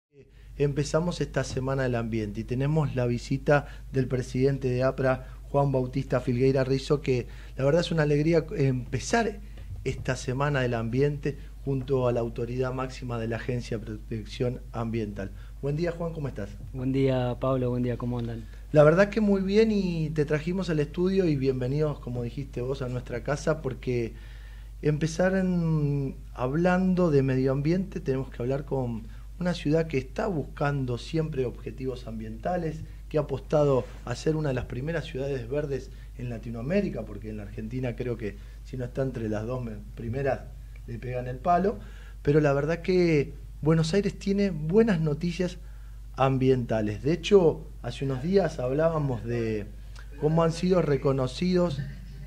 Empezamos esta semana del ambiente y tenemos la visita del presidente de APRA, Juan Bautista Filgueira Rizo, que la verdad es una alegría empezar esta semana del ambiente junto a la autoridad máxima de la Agencia de Protección Ambiental. Buen día, Juan, ¿cómo estás? Buen día, Pablo, buen día, ¿cómo andan? La verdad que muy bien, y te trajimos al estudio y bienvenidos, como dijiste vos, a nuestra casa, porque hablando de medio ambiente tenemos que hablar con una ciudad que está buscando siempre objetivos ambientales, que ha apostado a ser una de las primeras ciudades verdes en Latinoamérica, porque en la Argentina creo que si no está entre las dos primeras le pegan el palo, pero la verdad que Buenos Aires tiene buenas noticias ambientales. De hecho, hace unos días hablábamos de cómo han sido reconocidos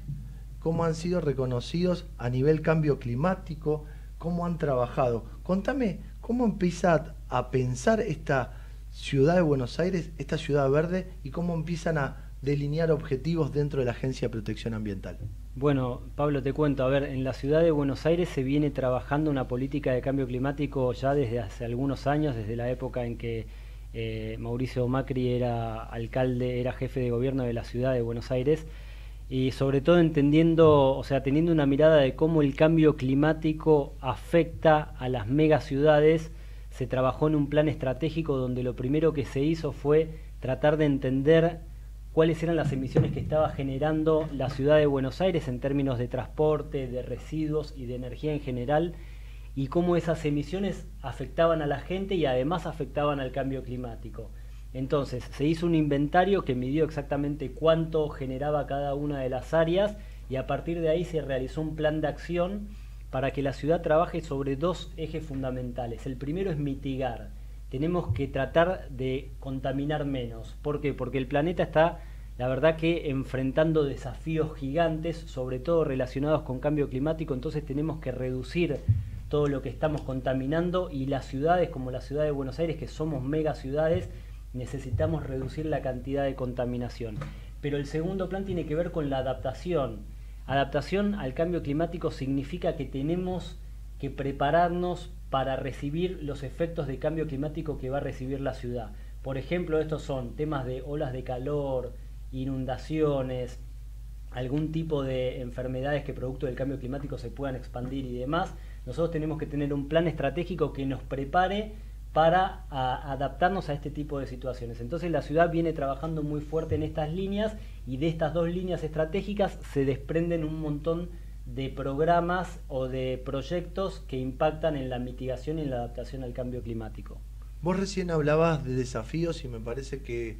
a nivel cambio climático, cómo han trabajado. Contame, ¿cómo empieza a pensar esta ciudad de Buenos Aires, esta ciudad verde, y cómo empiezan a delinear objetivos dentro de la Agencia de Protección Ambiental? Bueno, Pablo, te cuento, a ver, en la ciudad de Buenos Aires se viene trabajando una política de cambio climático ya desde hace algunos años, desde la época en que Mauricio Macri era alcalde, era jefe de gobierno de la ciudad de Buenos Aires, y sobre todo entendiendo, o sea, teniendo una mirada de cómo el cambio climático afecta a las megaciudades. Se trabajó en un plan estratégico donde lo primero que se hizo fue tratar de entender cuáles eran las emisiones que estaba generando la ciudad de Buenos Aires en términos de transporte, de residuos y de energía en general, y cómo esas emisiones afectaban a la gente y además afectaban al cambio climático. Entonces se hizo un inventario que midió exactamente cuánto generaba cada una de las áreas, y a partir de ahí se realizó un plan de acción para que la ciudad trabaje sobre dos ejes fundamentales. El primero es mitigar. Tenemos que tratar de contaminar menos. ¿Por qué? Porque el planeta está, la verdad, que enfrentando desafíos gigantes, sobre todo relacionados con cambio climático. Entonces tenemos que reducir todo lo que estamos contaminando, y las ciudades, como la ciudad de Buenos Aires, que somos megaciudades, necesitamos reducir la cantidad de contaminación. Pero el segundo plan tiene que ver con la adaptación. Adaptación al cambio climático significa que tenemos que prepararnos para recibir los efectos de cambio climático que va a recibir la ciudad. Por ejemplo, estos son temas de olas de calor, inundaciones, algún tipo de enfermedades que producto del cambio climático se puedan expandir y demás. Nosotros tenemos que tener un plan estratégico que nos prepare para adaptarnos a este tipo de situaciones. Entonces la ciudad viene trabajando muy fuerte en estas líneas, y de estas dos líneas estratégicas se desprenden un montón de programas o de proyectos que impactan en la mitigación y en la adaptación al cambio climático. Vos recién hablabas de desafíos y me parece que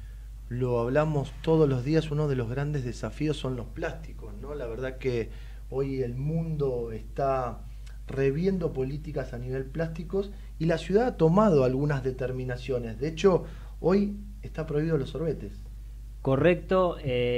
lo hablamos todos los días. Uno de los grandes desafíos son los plásticos, ¿no? La verdad que hoy el mundo está reviendo políticas a nivel plásticos, y la ciudad ha tomado algunas determinaciones. De hecho, hoy está prohibido los sorbetes. Correcto.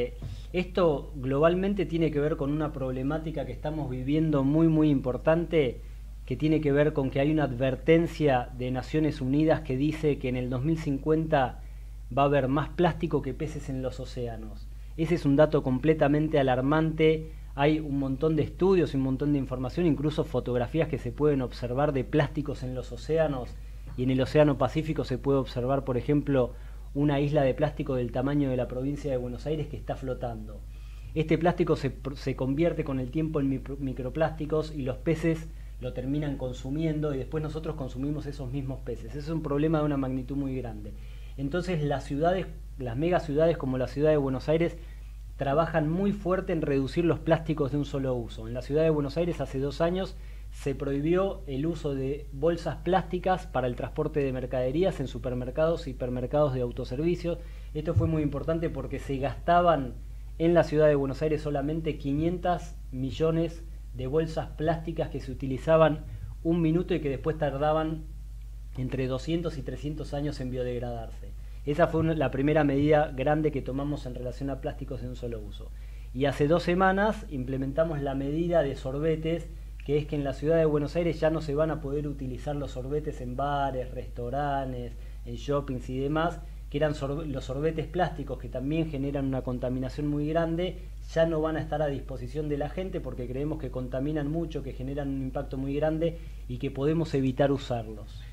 Esto globalmente tiene que ver con una problemática que estamos viviendo muy importante, que tiene que ver con que hay una advertencia de Naciones Unidas que dice que en el 2050 va a haber más plástico que peces en los océanos. Ese es un dato completamente alarmante. Hay un montón de estudios y un montón de información, incluso fotografías que se pueden observar de plásticos en los océanos, y en el Océano Pacífico se puede observar, por ejemplo, una isla de plástico del tamaño de la provincia de Buenos Aires que está flotando. Este plástico se convierte con el tiempo en microplásticos, y los peces lo terminan consumiendo, y después nosotros consumimos esos mismos peces. Ese es un problema de una magnitud muy grande. Entonces las ciudades, las megaciudades como la ciudad de Buenos Aires, trabajan muy fuerte en reducir los plásticos de un solo uso. En la ciudad de Buenos Aires hace 2 años se prohibió el uso de bolsas plásticas para el transporte de mercaderías en supermercados y hipermercados de autoservicios. Esto fue muy importante porque se gastaban en la ciudad de Buenos Aires solamente 500 millones de bolsas plásticas que se utilizaban un minuto y que después tardaban entre 200 y 300 años en biodegradarse. Esa fue la primera medida grande que tomamos en relación a plásticos de un solo uso. Y hace 2 semanas implementamos la medida de sorbetes, que es que en la ciudad de Buenos Aires ya no se van a poder utilizar los sorbetes en bares, restaurantes, en shoppings y demás, que eran los sorbetes plásticos, que también generan una contaminación muy grande. Ya no van a estar a disposición de la gente porque creemos que contaminan mucho, que generan un impacto muy grande y que podemos evitar usarlos.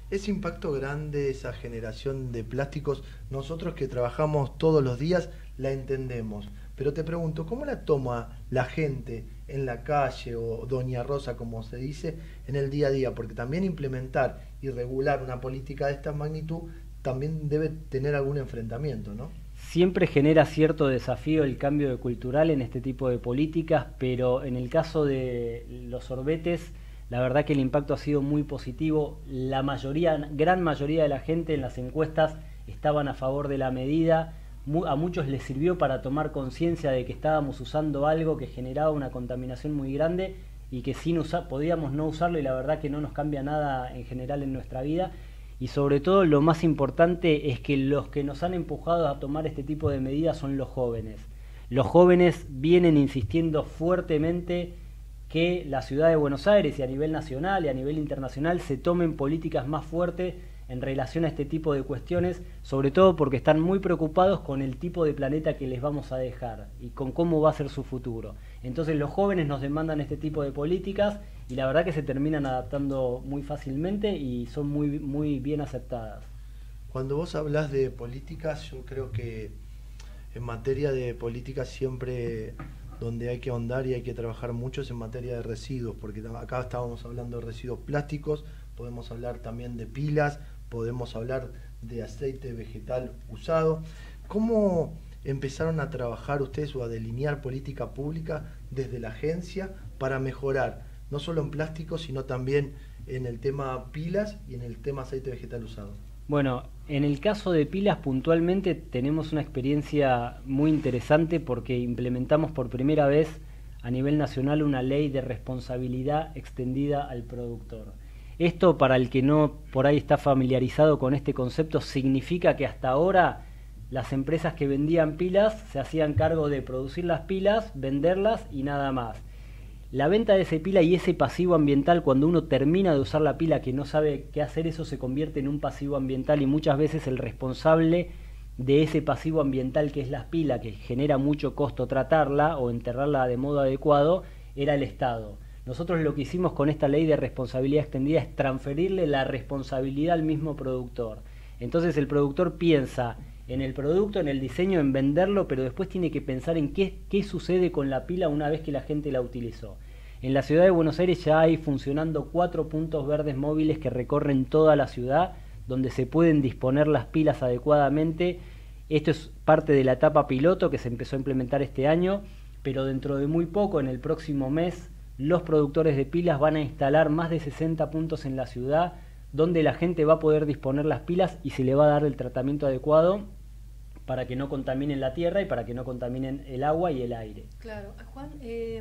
Ese impacto grande, esa generación de plásticos, nosotros que trabajamos todos los días la entendemos. Pero te pregunto, ¿cómo la toma la gente en la calle o Doña Rosa, como se dice, en el día a día? Porque también implementar y regular una política de esta magnitud también debe tener algún enfrentamiento, ¿no? Siempre genera cierto desafío el cambio cultural en este tipo de políticas, pero en el caso de los sorbetes, la verdad que el impacto ha sido muy positivo. La mayoría, gran mayoría de la gente en las encuestas estaban a favor de la medida. A muchos les sirvió para tomar conciencia de que estábamos usando algo que generaba una contaminación muy grande y que sin usar, podíamos no usarlo, y la verdad que no nos cambia nada en general en nuestra vida. Y sobre todo lo más importante es que los que nos han empujado a tomar este tipo de medidas son los jóvenes. Los jóvenes vienen insistiendo fuertemente que la ciudad de Buenos Aires, y a nivel nacional y a nivel internacional, se tomen políticas más fuertes en relación a este tipo de cuestiones, sobre todo porque están muy preocupados con el tipo de planeta que les vamos a dejar y con cómo va a ser su futuro. Entonces los jóvenes nos demandan este tipo de políticas y la verdad que se terminan adaptando muy fácilmente y son muy bien aceptadas. Cuando vos hablas de políticas, yo creo que en materia de políticas siempre donde hay que ahondar y hay que trabajar mucho es en materia de residuos, porque acá estábamos hablando de residuos plásticos, podemos hablar también de pilas, podemos hablar de aceite vegetal usado. ¿Cómo empezaron a trabajar ustedes o a delinear política pública desde la agencia para mejorar, no solo en plástico, sino también en el tema pilas y en el tema aceite vegetal usado? Bueno, en el caso de pilas puntualmente tenemos una experiencia muy interesante porque implementamos por primera vez a nivel nacional una ley de responsabilidad extendida al productor. Esto, para el que no por ahí está familiarizado con este concepto, significa que hasta ahora las empresas que vendían pilas se hacían cargo de producir las pilas, venderlas y nada más. La venta de esa pila y ese pasivo ambiental, cuando uno termina de usar la pila que no sabe qué hacer, eso se convierte en un pasivo ambiental, y muchas veces el responsable de ese pasivo ambiental, que es la pila, que genera mucho costo tratarla o enterrarla de modo adecuado, era el Estado. Nosotros lo que hicimos con esta ley de responsabilidad extendida es transferirle la responsabilidad al mismo productor. Entonces el productor piensa en el producto, en el diseño, en venderlo, pero después tiene que pensar en qué sucede con la pila una vez que la gente la utilizó. En la ciudad de Buenos Aires ya hay funcionando 4 puntos verdes móviles que recorren toda la ciudad, donde se pueden disponer las pilas adecuadamente. Esto es parte de la etapa piloto que se empezó a implementar este año, pero dentro de muy poco, en el próximo mes, los productores de pilas van a instalar más de 60 puntos en la ciudad, donde la gente va a poder disponer las pilas y se le va a dar el tratamiento adecuado para que no contaminen la tierra y para que no contaminen el agua y el aire. Claro. Juan,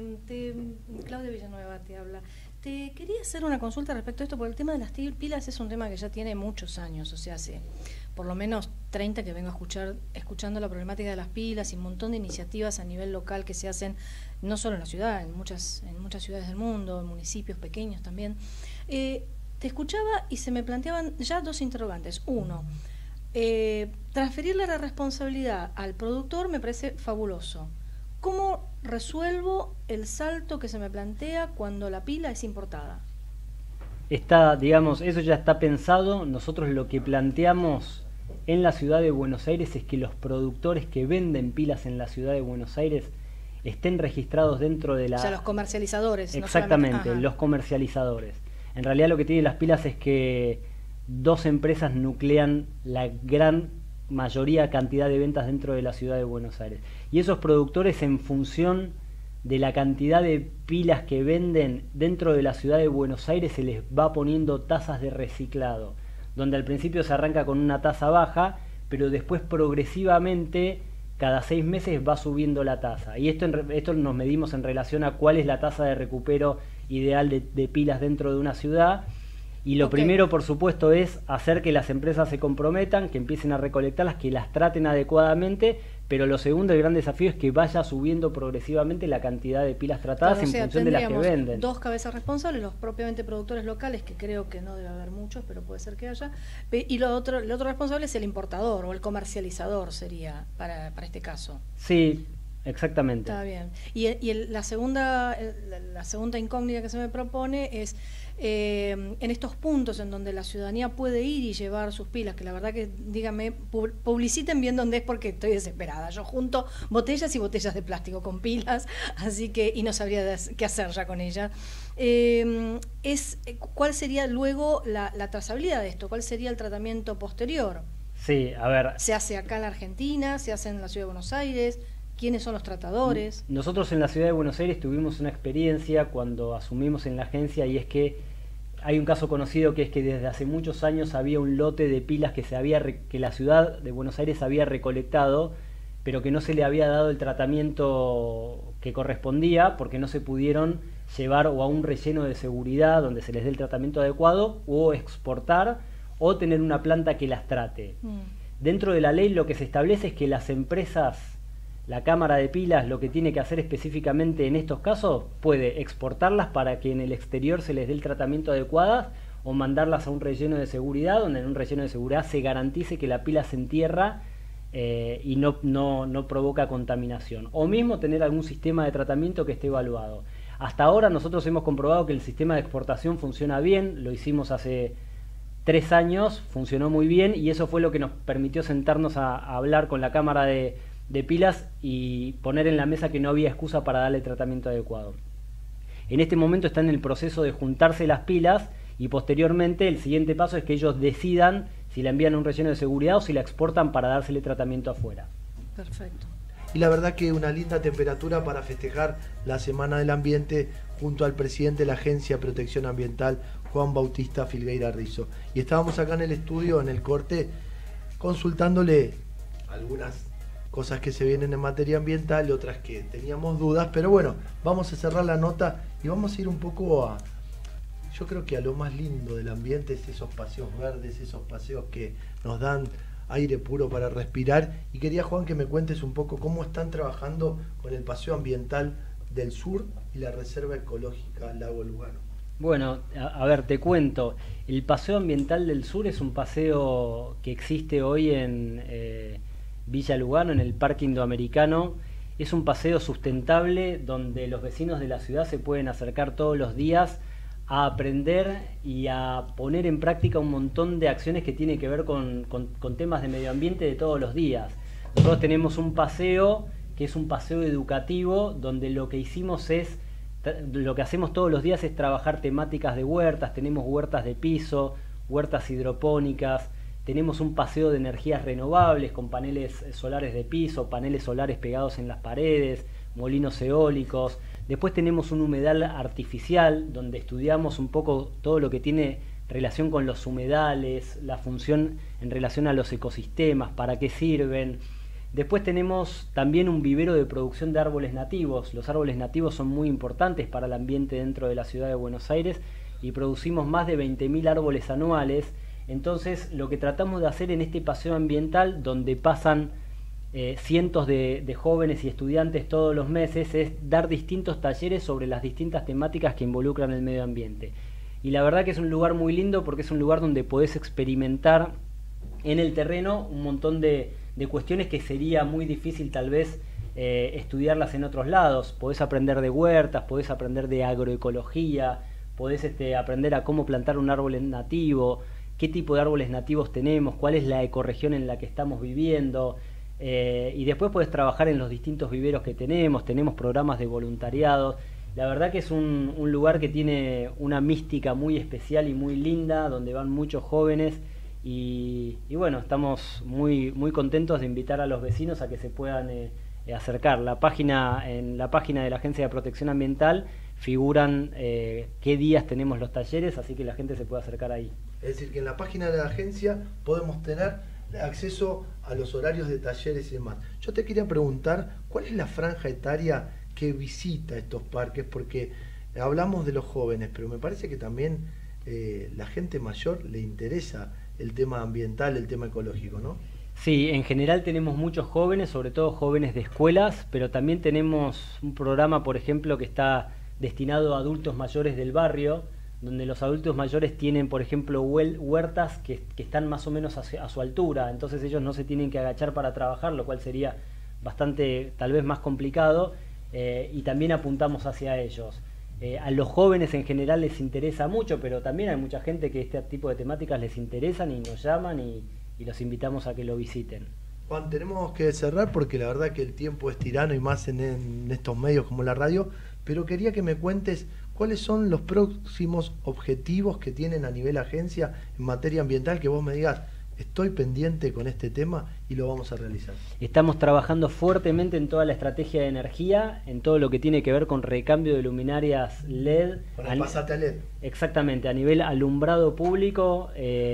Claudia Villanueva te habla. Te quería hacer una consulta respecto a esto, porque el tema de las pilas es un tema que ya tiene muchos años, o sea, hace por lo menos 30 que vengo escuchando la problemática de las pilas y un montón de iniciativas a nivel local que se hacen, no solo en la ciudad, en muchas ciudades del mundo, en municipios pequeños también. Te escuchaba y se me planteaban ya dos interrogantes. Uno, transferirle la responsabilidad al productor me parece fabuloso. ¿Cómo resuelvo el salto que se me plantea cuando la pila es importada? Digamos, eso ya está pensado. Nosotros lo que planteamos en la ciudad de Buenos Aires es que los productores que venden pilas en la ciudad de Buenos Aires estén registrados dentro de la... O sea, los comercializadores. Exactamente, no los comercializadores. En realidad lo que tienen las pilas es que 2 empresas nuclean la gran mayoría cantidad de ventas dentro de la ciudad de Buenos Aires. Y esos productores, en función de la cantidad de pilas que venden dentro de la ciudad de Buenos Aires, se les va poniendo tasas de reciclado, donde al principio se arranca con una tasa baja, pero después progresivamente cada 6 meses va subiendo la tasa. Y esto nos medimos en relación a cuál es la tasa de recupero ideal de pilas dentro de una ciudad. Y lo primero, por supuesto, es hacer que las empresas se comprometan, que empiecen a recolectarlas, que las traten adecuadamente, pero lo segundo, el gran desafío, es que vaya subiendo progresivamente la cantidad de pilas tratadas, claro, en función de las que venden. 2 cabezas responsables, los propiamente productores locales, que creo que no debe haber muchos, pero puede ser que haya, y el otro responsable es el importador o el comercializador, sería para este caso. Sí, exactamente. Está bien. Y la segunda incógnita que se me propone es... en estos puntos en donde la ciudadanía puede ir y llevar sus pilas, que la verdad que, díganme, publiciten bien dónde es porque estoy desesperada. Yo junto botellas y botellas de plástico con pilas, así que, y no sabría qué hacer ya con ellas. ¿Cuál sería luego la trazabilidad de esto? ¿Cuál sería el tratamiento posterior? Sí, a ver. ¿Se hace acá en la Argentina? ¿Se hace en la Ciudad de Buenos Aires? ¿Quiénes son los tratadores? Nosotros en la Ciudad de Buenos Aires tuvimos una experiencia cuando asumimos en la agencia, y es que hay un caso conocido que es que desde hace muchos años había un lote de pilas que la Ciudad de Buenos Aires había recolectado, pero que no se le había dado el tratamiento que correspondía porque no se pudieron llevar o a un relleno de seguridad donde se les dé el tratamiento adecuado, o exportar, o tener una planta que las trate. Dentro de la ley lo que se establece es que las empresas, la cámara de pilas, lo que tiene que hacer específicamente en estos casos, puede exportarlas para que en el exterior se les dé el tratamiento adecuado, o mandarlas a un relleno de seguridad, donde en un relleno de seguridad se garantice que la pila se entierra y no provoca contaminación. O mismo tener algún sistema de tratamiento que esté evaluado. Hasta ahora nosotros hemos comprobado que el sistema de exportación funciona bien, lo hicimos hace 3 años, funcionó muy bien, y eso fue lo que nos permitió sentarnos a hablar con la cámara de pilas y poner en la mesa que no había excusa para darle el tratamiento adecuado. En este momento está en el proceso de juntarse las pilas, y posteriormente el siguiente paso es que ellos decidan si la envían a un relleno de seguridad o si la exportan para dársele tratamiento afuera. Perfecto. Y la verdad que una linda temperatura para festejar la Semana del Ambiente junto al presidente de la Agencia de Protección Ambiental, Juan Bautista Filgueira Rizzo. Y estábamos acá en el estudio, en el corte, consultándole algunas cosas que se vienen en materia ambiental y otras que teníamos dudas, pero bueno, vamos a cerrar la nota y vamos a ir un poco yo creo que a lo más lindo del ambiente es esos paseos verdes, esos paseos que nos dan aire puro para respirar. Y quería, Juan, que me cuentes un poco cómo están trabajando con el paseo ambiental del sur y la reserva ecológica Lago Lugano. Bueno, a ver, te cuento. El paseo ambiental del sur es un paseo que existe hoy en Villa Lugano, en el Parque Indoamericano. Es un paseo sustentable donde los vecinos de la ciudad se pueden acercar todos los días a aprender y a poner en práctica un montón de acciones que tienen que ver con temas de medio ambiente de todos los días. Nosotros tenemos un paseo que es un paseo educativo, donde lo que hacemos todos los días es trabajar temáticas de huertas. Tenemos huertas de piso, huertas hidropónicas, tenemos un paseo de energías renovables con paneles solares de piso, paneles solares pegados en las paredes, molinos eólicos. Después tenemos un humedal artificial, donde estudiamos un poco todo lo que tiene relación con los humedales, la función en relación a los ecosistemas, para qué sirven. Después tenemos también un vivero de producción de árboles nativos. Los árboles nativos son muy importantes para el ambiente dentro de la ciudad de Buenos Aires y producimos más de 20.000 árboles anuales. Entonces, lo que tratamos de hacer en este paseo ambiental, donde pasan cientos de jóvenes y estudiantes todos los meses, es dar distintos talleres sobre las distintas temáticas que involucran el medio ambiente. Y la verdad que es un lugar muy lindo, porque es un lugar donde podés experimentar en el terreno un montón de cuestiones que sería muy difícil tal vez estudiarlas en otros lados. Podés aprender de huertas, podés aprender de agroecología, podés aprender a cómo plantar un árbol nativo, qué tipo de árboles nativos tenemos, cuál es la ecorregión en la que estamos viviendo. Y después podés trabajar en los distintos viveros que tenemos programas de voluntariado. La verdad que es un lugar que tiene una mística muy especial y muy linda, donde van muchos jóvenes y bueno, estamos muy contentos de invitar a los vecinos a que se puedan acercar. En la página de la Agencia de Protección Ambiental figuran qué días tenemos los talleres, así que la gente se puede acercar ahí. Es decir, que en la página de la agencia podemos tener acceso a los horarios de talleres y demás. Yo te quería preguntar, ¿cuál es la franja etaria que visita estos parques? Porque hablamos de los jóvenes, pero me parece que también la gente mayor le interesa el tema ambiental, el tema ecológico, ¿no? Sí, en general tenemos muchos jóvenes, sobre todo jóvenes de escuelas, pero también tenemos un programa, por ejemplo, que está destinado a adultos mayores del barrio, donde los adultos mayores tienen, por ejemplo, huertas que están más o menos a su altura, entonces ellos no se tienen que agachar para trabajar, lo cual sería bastante, tal vez más complicado, y también apuntamos hacia ellos. A los jóvenes en general les interesa mucho, pero también hay mucha gente que este tipo de temáticas les interesan y nos llaman y los invitamos a que lo visiten. Juan, tenemos que cerrar porque la verdad que el tiempo es tirano y más en estos medios como la radio, pero quería que me cuentes cuáles son los próximos objetivos que tienen a nivel agencia en materia ambiental, que vos me digas, estoy pendiente con este tema y lo vamos a realizar. Estamos trabajando fuertemente en toda la estrategia de energía, en todo lo que tiene que ver con recambio de luminarias LED. Pasate a LED. Exactamente, a nivel alumbrado público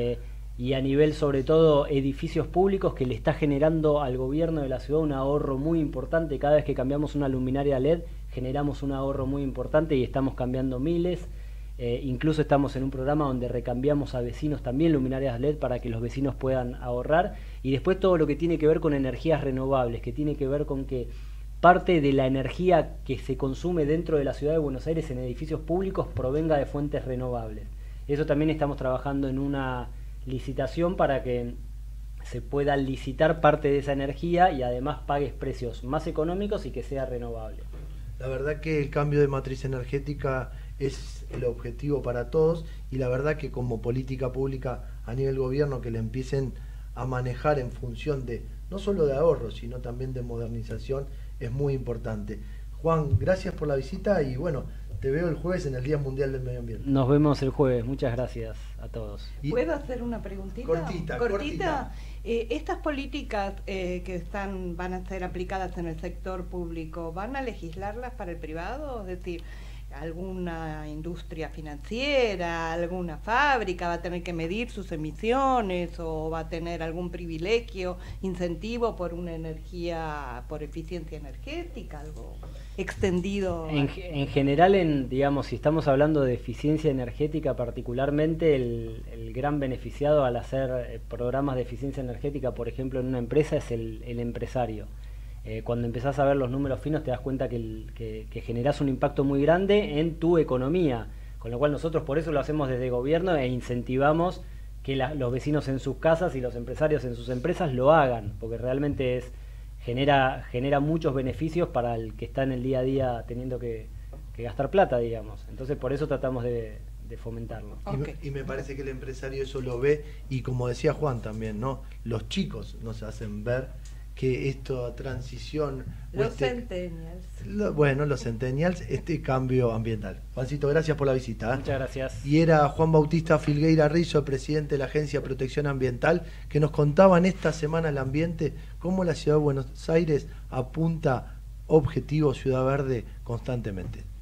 y a nivel sobre todo edificios públicos, que le está generando al gobierno de la ciudad un ahorro muy importante. Cada vez que cambiamos una luminaria LED generamos un ahorro muy importante y estamos cambiando miles. Incluso estamos en un programa donde recambiamos a vecinos también luminarias LED para que los vecinos puedan ahorrar. Y después todo lo que tiene que ver con energías renovables, que tiene que ver con que parte de la energía que se consume dentro de la ciudad de Buenos Aires en edificios públicos provenga de fuentes renovables. Eso también estamos trabajando en una licitación para que se pueda licitar parte de esa energía y además pagues precios más económicos y que sea renovable. La verdad que el cambio de matriz energética es el objetivo para todos y la verdad que como política pública a nivel gobierno que le empiecen a manejar en función de no solo de ahorro sino también de modernización es muy importante. Juan, gracias por la visita y bueno, te veo el jueves en el Día Mundial del Medio Ambiente. Nos vemos el jueves, muchas gracias a todos. ¿Puedo hacer una preguntita? Cortita. Estas políticas que van a ser aplicadas en el sector público, ¿van a legislarlas para el privado? Es decir, alguna industria financiera, alguna fábrica va a tener que medir sus emisiones o va a tener algún privilegio, incentivo por una energía, por eficiencia energética, algo extendido. En general, digamos, si estamos hablando de eficiencia energética particularmente, el gran beneficiado al hacer programas de eficiencia energética, por ejemplo, en una empresa es el empresario. Cuando empezás a ver los números finos te das cuenta que generás un impacto muy grande en tu economía, con lo cual nosotros por eso lo hacemos desde gobierno e incentivamos que los vecinos en sus casas y los empresarios en sus empresas lo hagan, porque realmente genera muchos beneficios para el que está en el día a día teniendo que gastar plata, digamos. Entonces por eso tratamos de fomentarlo. Okay. Y me parece que el empresario eso lo ve y como decía Juan también, ¿no? Los chicos nos hacen ver que esta transición... Los centennials. Los centennials, este cambio ambiental. Juancito, gracias por la visita. Muchas gracias. Y era Juan Bautista Filgueira Rizzo, presidente de la Agencia de Protección Ambiental, que nos contaba en esta Semana del Ambiente cómo la Ciudad de Buenos Aires apunta objetivos Ciudad Verde constantemente.